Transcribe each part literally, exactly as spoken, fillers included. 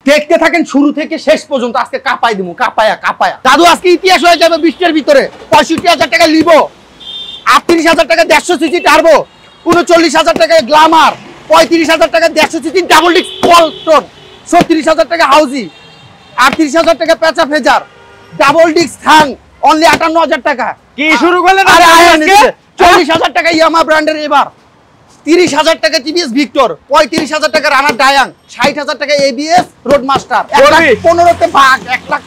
দেখতে থাকেন শুরু থেকে শেষ পর্যন্ত। আজকে কাপাই দিমু, কাপায়া কাপায়া। দাদু আজকে ইতিহাস হয়ে যাবে বৃষ্টির ভিতরে। পঁয়ষট্টি হাজার টাকা লিবো, আটত্রিশ হাজার টাকা দেড়শো সিসি টার্বো, উনচল্লিশ হাজার টাকায় গ্লামার, পঁয়ত্রিশ হাজার টাকা দেড়শো সিসি ডাবল ডিস্ক পল্টন, ছত্রিশ হাজার টাকা হাউজি, আটত্রিশ হাজার টাকা পেঁচা ফেজার, ডাবল ডিস্ক থাং অনলি আটান্ন হাজার টাকা। কি শুরু করলেন? চল্লিশ হাজার টাকা ইয়ামা ব্র্যান্ডের, এবার তিরিশ হাজার টাকা টিভিএস ভিক্টর, পঁয়ত্রিশ হাজার টাকা রানার ডায়াং, ষাট হাজার টাকা এবিএস রোড মাস্টার, পনেরোতে ভাগ এক লাখ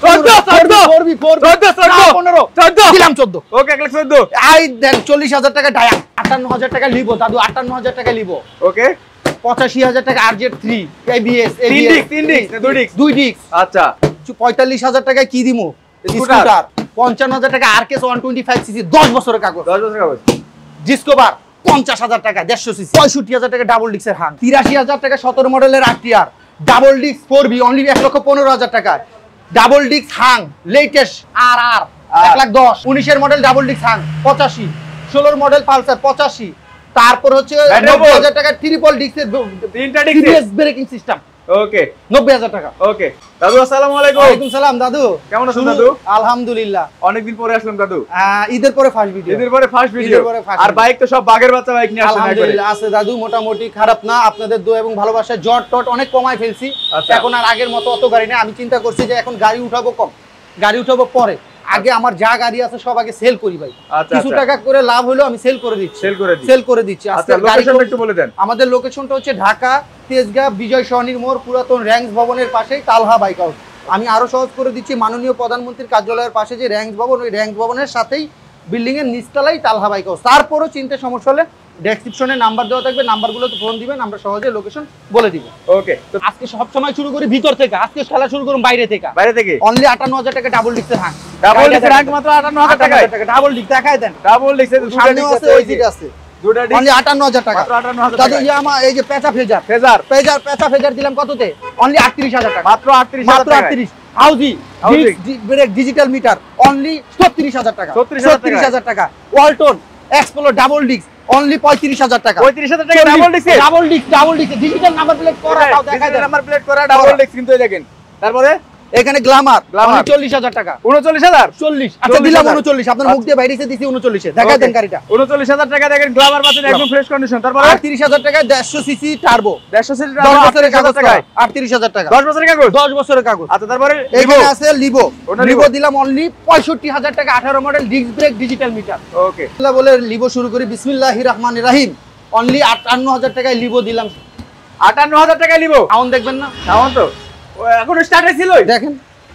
দিলাম চোদ্দ। ওকে এক লাখ চোদ্দ। আই দেন চল্লিশ হাজার টাকা ডায়াং, আটান্ন হাজার টাকা লিবো দাদু, আটান্ন হাজার টাকা লিবো। ওকে পঁচাশি হাজার টাকা আরজেড থ্রি এবিএস, তিন ডিস্ক তিন ডিস্ক দুই ডিস্ক দুই ডিস্ক। আচ্ছা পঁয়তাল্লিশ হাজার টাকায় কি দিমু স্কুটার, পঞ্চান্ন হাজার টাকা RKS one twenty five CC দশ বছরের কাগজ, দশ বছরের কাগজ। ডিসকভার পঞ্চাশ হাজার টাকা দেড়শো সিসি, পঁয়ষট্টি হাজার টাকা ডাবল ডিস্কের হাং, তিরাশি হাজার টাকা সতেরো মডেলের RTR, double disc four V only এক লক্ষ পনেরো হাজার টাকা, ডাবল ডিস্ক হাং লেটেস্ট আর আর এক লাখ দশ, উনিশের মডেল ডাবল ডিস্ক হাং পঁচাশি, ষোলোর মডেল পালসার পঁচাশি, তারপর হচ্ছে নব্বই হাজার টাকা ট্রিপল ডিস্কের তিনটা ডিস্ক ব্রেকিং সিস্টেম। ওকে নব্বই হাজার টাকা। ওকে দাদু আসসালামু আলাইকুম। ওয়ালাইকুম সালাম দাদু, কেমন আছেন দাদু? আলহামদুলিল্লাহ, অনেকদিন পরে আসলাম দাদু। ঈদের পরে ফার্স্ট ভিডিও। ঈদের পরে ফার্স্ট ভিডিও। আর বাইক তো সব বাগের বাচ্চা বাইক নিয়ে আসছেন। আলহামদুলিল্লাহ আছে দাদু, মোটামুটি খারাপ না, আপনাদের দোয়া এবং ভালোবাসায় জট টট অনেক কমাই ফেলছি। এখন আর আগের মতো অত গাড়ি নেই। আমি চিন্তা করছি যে এখন গাড়ি উঠাবো কম, গাড়ি উঠাবো পরে, আগে আমার যা গাড়ি আছে সব আগে সেল করি ভাই। কিছু টাকা করে লাভ হলো আমি সেল করে দিচ্ছি, সেল করে দিচ্ছি সেল করে দিচ্ছি। আচ্ছা লোকেশনটা একটু বলে দেন। আমাদের লোকেশনটা হচ্ছে ঢাকা তেজগাঁ বিজয় সরণির মোড়, পুরাতন র্যাঙ্কস ভবনের পাশেই তালহা বাইক হাউস। আমি আরো সহজ করে দিচ্ছি, মাননীয় প্রধানমন্ত্রীর কার্যালয়ের পাশে যে র্যাঙ্কস ভবন, ওই র্যাঙ্কস ভবনের সাথেই বিল্ডিং এর নিচতলাই তালহা বাইক হাউস। তারপরও চিন্তা সমস্যা হলে ডেসক্রিপশনে নাম্বার দেওয়া থাকবে, নাম্বারগুলোতে ফোন দিবেন, আমরা সহজে লোকেশন বলে দিব। ওকে তো আজকে সব সময় শুরু করি ভিতর থেকে, আজকে খেলা শুরু করুন বাইরে থেকে। বাইরে থেকে অনলি আটান্ন হাজার টাকা ডাবল ডিস্কের হাং, ডাবল ডিস্কের হাং মাত্র আটান্ন হাজার টাকা। ডাবল ডিস্ক দেখায় দেন, ডাবল ডিস্কের সামনে আছে ওই দিকে আছে দুটো ডিস্ক অনলি আটান্ন হাজার টাকা। মাত্র আটান্ন হাজার দাদু টাকা। ইয়ামা এই যে পেঁচা ফেজার, ফেজার পেঁচা পেঁচা ফেজার দিলাম কততে? অনলি আটত্রিশ হাজার টাকা, মাত্র আটত্রিশ হাজার টাকা। মাত্র আটত্রিশ। হাউজি ব্রেক ডিজিটাল মিটার অনলি ছত্রিশ হাজার টাকা, ছত্রিশ হাজার টাকা। Walton explore double disc only পঁয়ত্রিশ হাজার টাকা, পঁয়ত্রিশ হাজার টাকা double disc, double disc double disc digital number plate করা, তাও দেখায় দেন নাম্বার প্লেট করা ডাবল ডিস্ক কিন্তু এই দেখেন। তারপরে এখানে গ্লামার অনলি চল্লিশ হাজার টাকা, উনচল্লিশ হাজার চল্লিশ। আচ্ছা দিলাম উনচল্লিশ, আপনার মুখ দিয়ে বাইরেছে দিছি উনচল্লিশ এ, দেখায় দেন গাড়িটা। উনচল্লিশ হাজার টাকা দেখেন গ্লামার পাচ্ছেন একদম ফ্রেশ কন্ডিশন। তারপরে আটত্রিশ হাজার টাকা দেড়শো সিসি টার্বো, দেড়শো সিসি দশ বছরের কাগজ, আটত্রিশ হাজার টাকা দশ বছরের কাগজ, দশ বছরের কাগজ। আচ্ছা তারপরে এখানে আছে লিভো, লিভো দিলাম অনলি পঁয়ষট্টি হাজার টাকা, আঠারো model disc brake digital meter. Okay বলে লিভো শুরু করি, বিসমিল্লাহির রহমানির রহিম। অনলি আটান্ন হাজার টাকায় লিভো দিলাম, আটান্ন হাজার টাকায় লিভো। সাউন্ড দেখবেন না? সাউন্ড তো এখন স্টার্ট হয়েছিল, দেখেন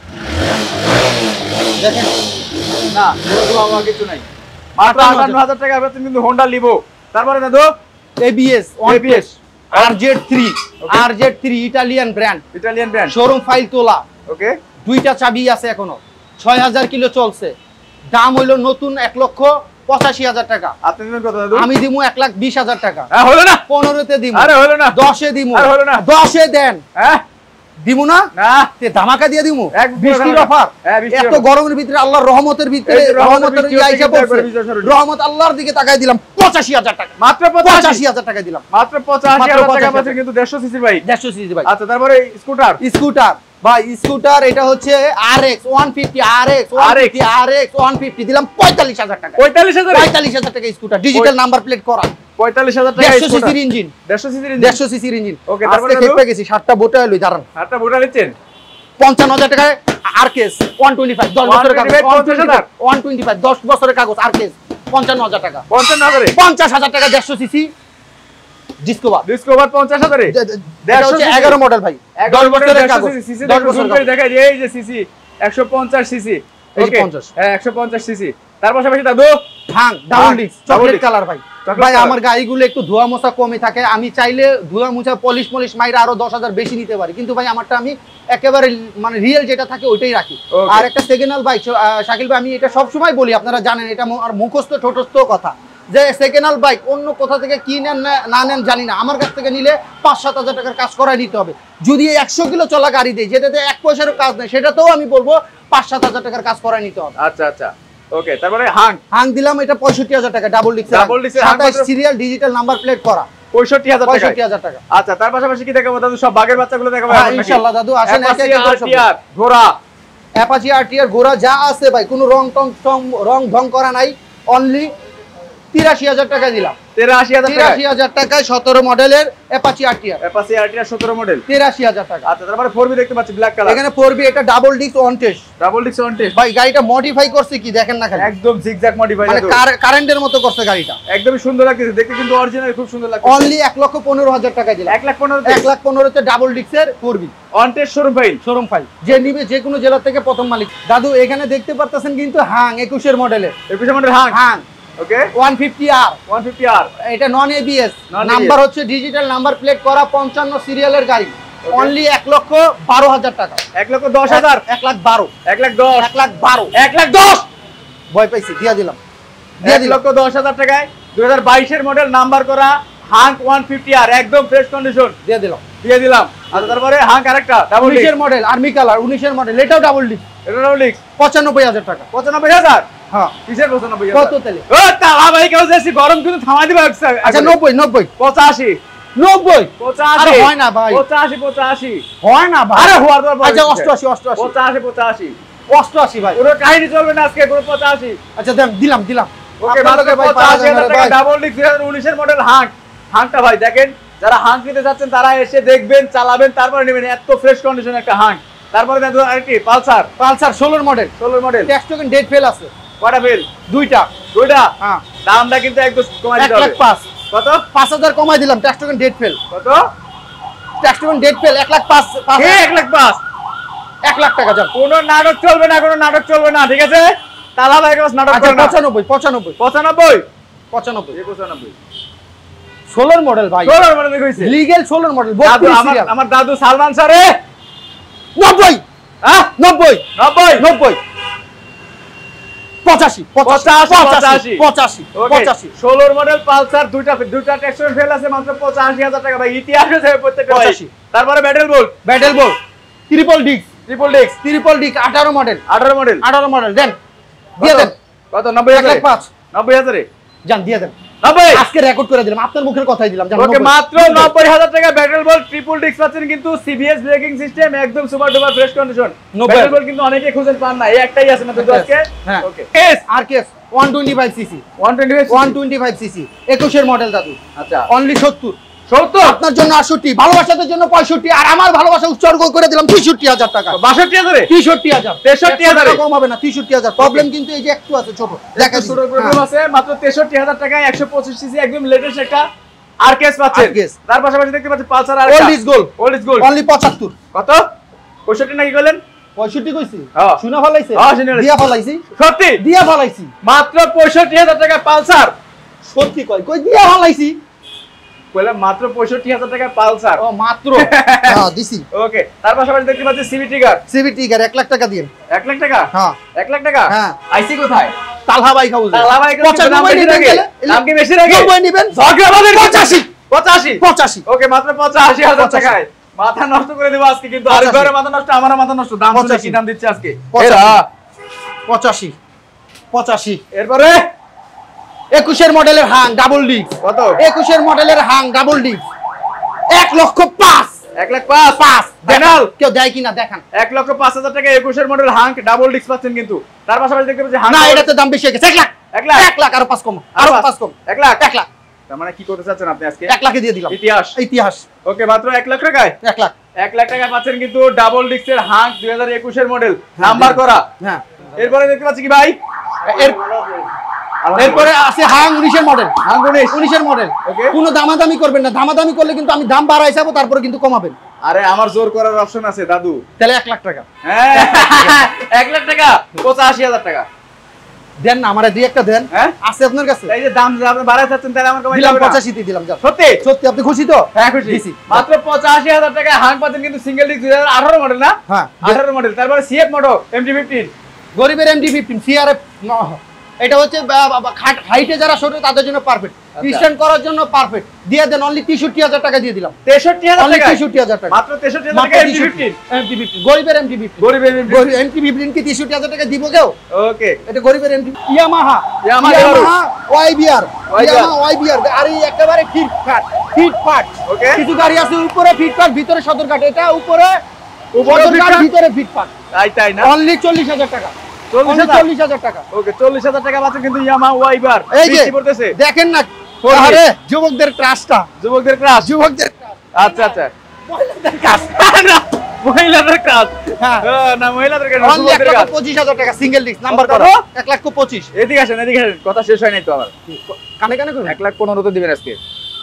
দেখেন না আমার কিছু নাই, মাত্র আটান্ন হাজার টাকা বেতন কিন্তু হোন্ডা লিভো। তারপরে দাদু ABS ABS RZ three, RZ three Italian brand, Italian brand, showroom file তোলা। ওকে দুইটা চাবি আছে এখনো, ছয় হাজার কিলো চলছে, দাম হইলো নতুন এক লক্ষ পঁচাশি হাজার টাকা। আপনি দিবেন কত দাদু? আমি দিমু এক লাখ বিশ হাজার টাকা। হ্যাঁ হলো না? পনেরোতে দিমু। আরে হলো না? দশে দিমু। আরে হলো না? দশে দেন। হ্যাঁ দিমু না? না তে ধামাকা দিয়ে দিমু। এক বৃষ্টির অফার। হ্যাঁ বৃষ্টির এত গরমের ভিতরে আল্লাহর রহমতের ভিতরে রহমতের আইসা পড়ছে, রহমত আল্লাহর দিকে তাকায় দিলাম পঁচাশি হাজার টাকা, মাত্র পঁচাশি হাজার টাকা দিলাম, মাত্র পঁচাশি হাজার টাকা পাচ্ছে কিন্তু দেড়শো সিসির বাইক, দেড়শো সিসি বাইক। আচ্ছা তারপরে স্কুটার, স্কুটার ভাই স্কুটার এটা হচ্ছে আরএক্স একশো পঞ্চাশ, আরএক্স একশো পঞ্চাশ, আরএক্স একশো পঞ্চাশ দিলাম পঁয়তাল্লিশ হাজার টাকা, পঁয়তাল্লিশ হাজার পঁয়তাল্লিশ হাজার টাকা স্কুটার, ডিজিটাল নাম্বার প্লেট করা, পঁয়তাল্লিশ হাজার টাকা দেড়শো সিসির ইঞ্জিন, দেড়শো সিসির ইঞ্জিন, দেড়শো সিসির ইঞ্জিন। ওকে তারপরে খেপে গেছি, সাতটা বোটা লই দাঁড়ান, সাতটা বোটা নিচ্ছেন পঞ্চান্ন হাজার টাকায় আরকেস একশো পঁচিশ, দশ বছরের কাগজ, একশো পঁচিশ দশ বছরের কাগজ, আরকেস পঞ্চান্ন হাজার টাকা, পঞ্চান্ন হাজারে পঞ্চাশ হাজার টাকা দেড়শো সিসি ডিসকভার, ডিসকভার পঞ্চাশ হাজারে এগারো মডেল ভাই, দশ বছরের কাগজ, দশ বছরের দেখা যায় এই যে সিসি একশো পঞ্চাশ সিসি, ওকে হ্যাঁ একশো পঞ্চাশ সিসি। তার পাশাপাশি দাদু Hang double disc chocolate colour ভাই। ভাই আমার গাড়িগুলো একটু ধোয়া মোছা কমে থাকে, আমি চাইলে ধোয়া মোছা পলিশ পলিশ মাইরা আরো দশ হাজার বেশি নিতে পারি, কিন্তু ভাই আমারটা আমি একেবারে মানে রিয়েল যেটা থাকে ওইটাই রাখি। আর একটা সেকেন্ড হ্যান্ড বাইক শাকিল ভাই, আমি এটা সবসময় বলি, আপনারা জানেন এটা আর মুখস্থ ঠোঁটস্থ কথা, যে সেকেন্ড হ্যান্ড বাইক অন্য কোথা থেকে কি নেন না নেন জানি না, আমার কাছ থেকে নিলে পাঁচ সাত হাজার টাকার কাজ করাই নিতে হবে। যদি একশো কিলো চলা গাড়ি দেয় যেটাতে এক পয়সারও কাজ নেই, সেটাতেও আমি বলবো পাঁচ সাত হাজার টাকার কাজ করাই নিতে হবে। আচ্ছা আচ্ছা ওকে। তারপরে হাং, হাং দিলাম এটা পঁয়ষট্টি হাজার টাকা, ডাবল ডিস্ক, ডাবল ডিস্ক সাতাশ সিরিয়াল, ডিজিটাল নাম্বার প্লেট করা, পঁয়ষট্টি হাজার টাকা পঁয়ষট্টি হাজার টাকা। আচ্ছা, তার পাশাপাশি কি দেখাবো দাদু? সব বাগের বাচ্চাগুলো দেখাবো হ্যাঁ ইনশাআল্লাহ দাদু, আসেন এক এক করে ঘোড়া অ্যাপাচি আরটিআর ঘোড়া যা আছে ভাই, কোনো রং টং টং রং ঢং করা নাই, অনলি তিরাশি হাজার টাকা দিলাম। তিরাশি হাজার টাকা, তিরাশি হাজার টাকায় সতেরো মডেলের অ্যাপাচি আরটিআর, অ্যাপাচি আরটিআর সতেরো মডেল, তিরাশি হাজার টাকা। আচ্ছা, তারপরে ফোর বি দেখতে পাচ্ছি ব্ল্যাক কালার, এখানে ফোর বি, এটা double disc on test, double disc on test ভাই। গাড়িটা মডিফাই করছে কি দেখেন না, খালি একদম জিগজ্যাগ মডিফাই, মানে কারেন্টের মতো করছে গাড়িটা, একদমই সুন্দর লাগছে দেখতে, কিন্তু অরিজিনাল খুব সুন্দর লাগছে। অনলি এক লক্ষ পনেরো হাজার টাকা দিলাম। এক লাখ পনেরো, এক লাখ পনেরো তে ডাবল ডিস্কের four V on test showroom file, showroom file, যে নিবে যে কোনো জেলা থেকে প্রথম মালিক। দাদু এখানে দেখতে পারতেছেন কিন্তু হাং একুশের মডেলের, একুশের মডেল হাং, হাং okay one fifty R, one fifty R, এটা নন এবিএস, নাম্বার হচ্ছে ডিজিটাল নাম্বার প্লেট করা, পঞ্চান্ন সিরিয়ালের গাড়ি, অনলি এক লক্ষ বারো হাজার টাকা। এক লক্ষ দশ হাজার, এক লাখ বারো, এক লাখ দশ, এক লাখ বারো, এক লাখ দশ, ভয় পাইছি, দিয়া দিলাম, এক লক্ষ দশ হাজার টাকায় দুই হাজার বাইশের মডেল নাম্বার করা হাং ওয়ান ফিফটি আর, একদম ফ্রেশ কন্ডিশন, দিয়ে দিলাম, দিয়ে দিলাম। আচ্ছা, তারপরে হাং আরেকটা ডাবল ডিস্ক উনিশের মডেল আর্মি কালার, উনিশের মডেল, এটাও ডাবল ডিস্ক, এটা ডাবল ডিস্ক পঁচানব্বই হাজার টাকা। পঁচানব্বই হাজার, হ্যাঁ কিসের পঁচানব্বই কত হাজার? তেলে? ও তালা ভাই, কেউ যাচ্ছি গরম কিন্তু থামাই দিবা। আচ্ছা নব্বই, নব্বই, পঁচাশি, নব্বই, পঁচাশি, আরে হয় না ভাই, পঁচাশি, পঁচাশি হয় না ভাই, আরে হওয়ার দরকার। আচ্ছা অষ্টআশি, অষ্টআশি, পঁচাশি, পঁচাশি, অষ্টআশি ভাই, পুরো কাহিনী চলবে না আজকে, পুরো পঁচাশি। আচ্ছা দেন, দিলাম দিলাম। ওকে, মাত্র পঁচাশি হাজার টাকা ডাবল ডিস্ক দুই হাজার উনিশের মডেল হাং। হাংটা ভাই দেখেন, যারা হাং নিতে যাচ্ছেন তারা এসে দেখবেন, চালাবেন, তারপরে নেবেন, এত ফ্রেশ কন্ডিশন একটা হাং। তারপরে দেখো আরেকটি পালসার, পালসার ষোলোর মডেল, ষোলোর model, tax token date fail আছে, কয়টা ফেল? দুইটা, দুইটা। হ্যাঁ দামটা কিন্তু একদম কমাই এক দিতে লাখ হবে। পাঁচ, কত? পাঁচ হাজার কমাই দিলাম, ট্যাক্স টোকেন ডেট ফেল, কত? ট্যাক্স টোকেন ডেট ফেল, এক লাখ পাঁচ, পাঁচ- এ, এক লাখ পাঁচ, এক লাখ টাকা যান। কোনো নাটক চলবে না, কোনো নাটক চলবে না, ঠিক আছে? তালা ভাই কাছে নাটক আচ্ছা করবে না। পঁচানব্বই, পঁচানব্বই, পঁচানব্বই, পঁচানব্বই, পঁচানব্বই, ষোলোর মডেল ভাই, ষোলোর মডেল হইছে। লিগেল ষোলোর মডেল, দাদু, আমার আমার দাদু সালমান স্যারে নব্বই, হ্যাঁ নব্বই, নব্বই, নব্বই, পঁচাশি, পঁচাশি, পঁচাশি, পঁচাশি, পঁচাশি, ষোলোর মডেল পালসার, দুইটা দুইটা ট্যাক্সের ফেল আছে, মাত্র পঁচাশি হাজার টাকা ভাই, ইতিহাস আছে প্রত্যেকটা ভাই। পঁচাশি। তারপরে ব্যাটেল বোল্ট, ব্যাটেল বোল, triple disc, triple disc, triple disc, আঠারো মডেল, আঠারো মডেল, আঠারো মডেল, দেন দিয়ে দেন, কত? নব্বই এক হাজার, লাখ পাঁচ, নব্বই হাজারে, যান দিয়ে দেন, নব্বই। আজকে রেকর্ড করে দিলাম, আপনার মুখের কথাই দিলাম, যান, ওকে, নব্বই। মাত্র নব্বই হাজার টাকা ব্যাটেল বল ট্রিপল ডিস্ক পাচ্ছেন, কিন্তু সিবিএস ব্রেকিং সিস্টেম, একদম সুপার ডুপার ফ্রেশ কন্ডিশন। নব্বই। ব্যাটেল বল কিন্তু অনেকে খুঁজে পান না, এই একটাই আছে মাত্র আজকে। হ্যাঁ। ওকে, এস আর কেস one twenty five CC, one twenty five, one twenty five CC, একুশের মডেল দাদু, আচ্ছা অনলি সত্তর, সত্তর, আপনার জন্য আটষট্টি, ভালোবাসাদের জন্য পঁয়ষট্টি, আর আমার ভালোবাসা উৎসর্গ করে দিলাম তেষট্টি হাজার টাকা, বাষট্টি হাজারে, তেষট্টি হাজার, তেষট্টি হাজারে কম হবে না, তেষট্টি হাজার। প্রবলেম কিন্তু এই যে একটু আছে, ছোট দেখা ছোট প্রবলেম আছে, মাত্র তেষট্টি হাজার টাকায় একশো পঁচিশ সিসি একদম লেটেস্ট একটা আরকেএস পাচ্ছেন। আরকেএস। তার পাশাপাশি দেখতে পাচ্ছেন পালসার আর old is gold, old is gold, only পঁচাত্তর, কত? পঁয়ষট্টি নাকি বলেন? পঁয়ষট্টি কইছি, হ্যাঁ। শুনে ফলাইছে, হ্যাঁ, শুনে ফেলাইছি। দিয়া ফলাইছি, সত্যি দিয়া ফলাইছি, মাত্র পঁয়ষট্টি হাজার টাকা পালসার, সত্যি কই, কই দিয়া ফলাইছি, বললাম মাত্র পঁয়ষট্টি হাজার টাকা পালসার। ও মাত্র, হ্যাঁ দিছি। ওকে, তার পাশাপাশি দেখতে পাচ্ছি সিভি ট্রিগার, সিভি টিগার এক লাখ টাকা দিন, এক লাখ টাকা, হ্যাঁ এক লাখ টাকা, হ্যাঁ। আইসি কোথায়? তালহা বাইক হাউস, তালা ভাই কাছে দাম পঁচানব্বই বেশি নিবেন লাগে, গেলে, দাম কি বেশি লাগে? নব্বই নিবেন, ঝগড়াবাদের পঁচাশি, পঁচাশি, পঁচাশি, ওকে, মাত্র পঁচাশি হাজার পঁচাশি। টাকায় মাথা নষ্ট করে দেবো আজকে, কিন্তু পঁচাশি। আরেকবারে মাথা নষ্ট, আমারও মাথা নষ্ট। দাম শুনে পঁচাশি। কি দাম দিচ্ছে আজকে? পঁচাশি। এরা, পঁচাশি, পঁচাশি, এরপরে একুশের মডেলের হাং ডাবল ডিস্ক, কত? একুশের মডেলের হাং ডাবল ডিস্ক, এক লক্ষ পাঁচ, এক লাখ পাঁচ, পাঁচ, ফাইনাল কেউ দেয় কিনা দেখান, এক লক্ষ পাঁচ হাজার টাকা একুশের মডেল হাঙ্ক ডাবল ডিস্ক পাচ্ছেন, কিন্তু তার পাশাপাশি দেখতে পাচ্ছি হাঙ্ক না এটাতে দাম বেশি হয়ে গেছে, এক লাখ, এক লাখ, এক লাখ, আরো পাঁচ কম, আরো পাঁচ কম, এক লাখ, এক লাখ, তার মানে কি করতে চাচ্ছেন আপনি আজকে? এক লাখে দিয়ে দিলাম, ইতিহাস, ইতিহাস, ওকে, মাত্র এক লাখ টাকায়, এক লাখ, এক লাখ টাকা পাচ্ছেন কিন্তু ডাবল ডিস্কের হাঙ্ক দুই হাজার একুশের মডেল নাম্বার করা। হ্যাঁ। এরপরে দেখতে পাচ্ছি কি ভাই, এর এরপরে আছে হাং উনিশের মডেল, হাঙ্ক উনিশ, উনিশের মডেল, ওকে। কোনো দামাদামি করবেন না, দামাদামি করলে কিন্তু আমি দাম বাড়াই যাবো, তারপরে কিন্তু কমাবেন, আরে আমার জোর করার অপশন আছে দাদু। তাহলে এক লাখ টাকা হ্যাঁ, এক লাখ টাকা, পঁচাশি হাজার টাকা দেন না, আমার দুই একটা দেন, হ্যাঁ আছে আপনার কাছে, এই যে দাম আপনি বাড়ায় চাচ্ছেন, তাহলে আমার কমাই দিলাম যাবে না? পঁচাশি তে দিলাম, যান। সত্যি সত্যি আপনি খুশি তো? হ্যাঁ খুশি, দিছি। মাত্র পঁচাশি হাজার টাকায় হাঙ্ক পাচ্ছেন কিন্তু সিঙ্গেল ডিস্ক দুই হাজার আঠারো মডেল, না হ্যাঁ। আঠারো মডেল, তারপরে সিএফ মোটো এমটি ফিফটিন, গরিবের এমডি ফিফটিন, সিআরএফ এটা হচ্ছে হাইটে যারা ছোট তাদের জন্য পারফেক্ট, স্ট্যান্ড করার জন্য পারফেক্ট। দিয়ে দেন অনলি তেষট্টি হাজার টাকা দিয়ে দিলাম। তেষট্টি হাজার টাকা, তেষট্টি হাজার টাকা মাত্র তেষট্টি হাজার টাকা। M T fifteen M T fifteen গরিবের এম টি ফিফটিন, গরিবের এম টি ফিফটিন কি তেষট্টি হাজার টাকা দিব কেউ? ওকে, এটা গরিবের M T Yamaha, Yamaha YBR, Yamaha YBR গাড়ি একেবারে ফিটফাট ফিটফাট। ওকে, কিছু গাড়ি আছে উপরে ফিটফাট ভিতরে সদরঘাট, এটা উপরে উপরে ফিটফাট ভিতরে ফিটফাট। তাই তাই না, অনলি চল্লিশ হাজার টাকা, চল্লিশ হাজার টাকা। ওকে, চল্লিশ হাজার টাকা পাচ্ছেন কিন্তু ইয়ামাহা ওয়াইবার। এই যে পড়তেছে দেখেন না, আরে যুবকদের ক্রাশটা, যুবকদের ক্রাশ, যুবকদের আচ্ছা আচ্ছা, মহিলাদের ক্রাশ না মহিলাদের ক্রাশ, হ্যাঁ না মহিলাদের ক্রাশ, অনলি এক লাখ পঁচিশ হাজার টাকা সিঙ্গেল ডিস্ক নাম্বার করা, এক লাখ পঁচিশ। এদিকে আসেন, এদিকে আসেন, কথা শেষ হয় নাই তো আমার, কানে কানে করুন। এক লাখ পনেরো তো দিবেন আজকে,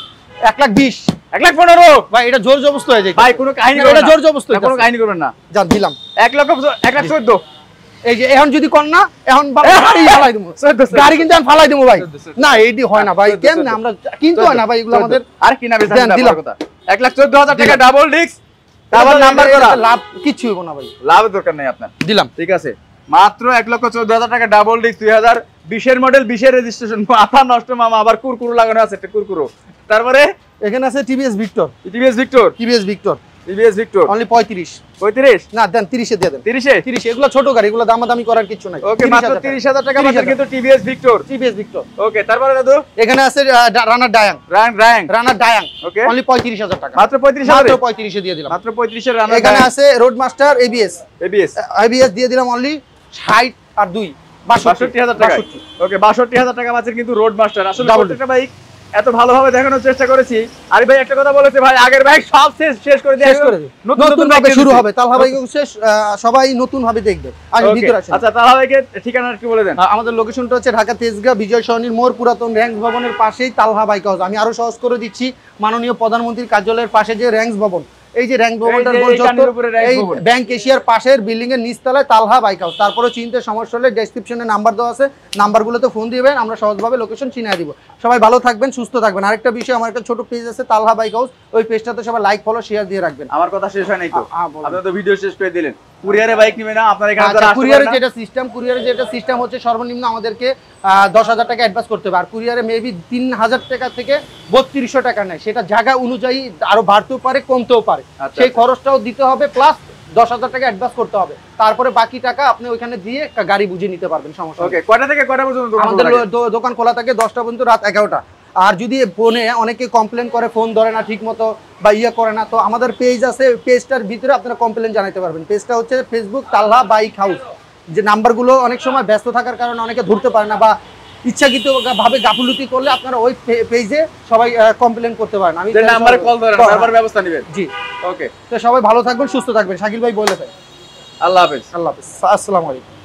এক লাখ বিশ, এক লাখ পনেরো ভাই এটা জোর জবস্ত হয়ে যায় ভাই, কোনো কাহিনী এটা করবেন না, জোর জবস্ত না, কোনো কাহিনী করবেন না, জান দিলাম এক লক্ষ এক লাখ চোদ্দ। এই যে এখন যদি কর না, এখন গাড়ি ফালাই দেবো, গাড়ি কিন্তু আমি ফালাই দেবো ভাই। না এইটি হয় না ভাই, কেমনে আমরা কিন্তু হয় না ভাই এগুলো আমাদের। আর কি না বেশি দিলাম কথা, এক লাখ চোদ্দ হাজার টাকা ডাবল ডিস্ক, তারপর নাম্বার করা, লাভ কিছু হইব না ভাই, লাভের দরকার নেই আপনার। দিলাম ঠিক আছে, মাত্র এক লক্ষ চোদ্দ হাজার টাকা ডাবল ডিস্ক, দুই হাজার বিশের মডেল, বিশের রেজিস্ট্রেশন, মাথা নষ্ট মামা, আবার কুরকুরু লাগানো আছে, একটা কুরকুরু। তারপরে এখানে আছে TVS Victor, TVS Victor, TVS Victor, TVS Victor only পঁয়ত্রিশ, পঁয়ত্রিশ না দেন তিরিশে দিয়ে দেন, তিরিশে তিরিশ। এগুলো ছোট গাড়ি, এগুলো দামাদামি করার কিছু নাই। ওকে, মাত্র তিরিশ হাজার টাকা পাচ্ছেন কিন্তু TVS Victor, TVS Victor. Okay, তারপরে দাদু এখানে আছে রানার ডায়াং, র্যাঙ্ক র্যাঙ্ক রানার ডায়াং, ওকে, অনলি পঁয়ত্রিশ হাজার টাকা, মাত্র পঁয়ত্রিশ হাজার, মাত্র পঁয়ত্রিশে দিয়ে দিলাম, মাত্র পঁয়ত্রিশ এর রানার। এখানে আছে road master ABS, ABS ABS দিয়ে দিলাম অনলি ষাট আর দুই বাষট্টি হাজার টাকা। ওকে, বাষট্টি হাজার টাকা পাচ্ছেন কিন্তু রোড মাস্টার। আসলে প্রত্যেকটা বাইক এত ভালোভাবে দেখানোর চেষ্টা করেছি। আরে ভাই একটা কথা বলেছে ভাই, আগের বাইক সব শেষ শেষ করে দিয়ে নতুন ভাবে শুরু হবে, তালহা বাইক শেষ সবাই নতুন ভাবে দেখবে। আর ভিতরে আসেন। আচ্ছা, তালহা বাইকের ঠিকানা কি বলে দেন? আমাদের লোকেশনটা হচ্ছে ঢাকা তেজগাঁ বিজয় সরণির মোড়, পুরাতন র্যাঙ্কস ভবনের পাশেই তালহা বাইক হাউস। আমি আরো সহজ করে দিচ্ছি, মাননীয় প্রধানমন্ত্রীর কার্যালয়ের পাশে যে র্যাঙ্কস ভবন, এই যে র্যাঙ্ক ভবনটার গোল চত্বর, এই ব্যাংক এশিয়ার পাশের বিল্ডিং এর নিচতলায় তালহা বাইক হাউস। তারপরে চিনতে সমস্যা হলে ডেসক্রিপশনে নাম্বার দেওয়া আছে, নাম্বারগুলোতে ফোন দিবেন, আমরা সহজভাবে লোকেশন চিনিয়ে দিব। সবাই ভালো থাকবেন, সুস্থ থাকবেন। আরেকটা বিষয়, আমার একটা ছোট পেজ আছে তালহা বাইক হাউস, ওই পেজটাতে সবাই লাইক ফলো শেয়ার দিয়ে রাখবেন। আমার কথা শেষ হয় নাই তো, আপনি তো ভিডিও শেষ করে দিলেন। কুরিয়ারে বাইক নিবে না আপনার এখানে, যারা কুরিয়ারে যেটা সিস্টেম, কুরিয়ারে যেটা সিস্টেম হচ্ছে সর্বনিম্ন আমাদেরকে দশ হাজার টাকা অ্যাডভান্স করতে হবে। আর কুরিয়ারে মেবি তিন হাজার টাকা থেকে বত্রিশশো টাকা নেয়, সেটা জায়গা অনুযায়ী আরো বাড়তেও পারে কমতেও পারে, সেই খরচটাও দিতে হবে, প্লাস দশ হাজার টাকা অ্যাডভান্স করতে হবে। তারপরে বাকি টাকা আপনি ওইখানে দিয়ে গাড়ি বুঝে নিতে পারবেন, সমস্যা। ওকে, কয়টা থেকে কয়টা পর্যন্ত আমাদের দোকান খোলা থাকে? দশটা পর্যন্ত, রাত এগারোটা। আর যদি ফোনে অনেকে কমপ্লেন করে, ফোন ধরে না ঠিক মতো বা ইয়ে করে না, তো আমাদের পেজ আছে, পেজটার ভিতরে আপনারা কমপ্লেন জানাতে পারবেন। পেজটা হচ্ছে ফেসবুক তালহা বাইক হাউস। যে নাম্বারগুলো অনেক সময় ব্যস্ত থাকার কারণে অনেকে ধরতে পারে না, বা ইচ্ছাকৃত ভাবে গাফুলতি করলে আপনারা ওই পেজে সবাই কমপ্লেন করতে পারেন। আমি নাম্বারে কল ধরেন, নাম্বার ব্যবস্থা নেবেন। জি, ওকে, তো সবাই ভালো থাকবেন, সুস্থ থাকবেন। শাকিল ভাই বলে দেয়। আল্লাহ হাফেজ। আল্লাহ হাফেজ, আসসালামু আলাইকুম।